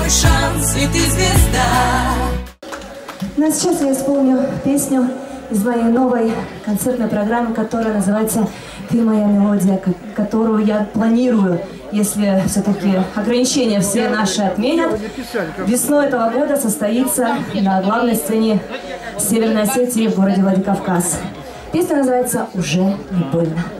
твой шанс, и ты звезда. Ну а сейчас я исполню песню из моей новой концертной программы, которая называется «Ты моя мелодия», которую я планирую, если все-таки ограничения все наши отменят, весной этого года состоится на главной сцене Северной Осетии в городе Владикавказ. Песня называется «Уже не больно».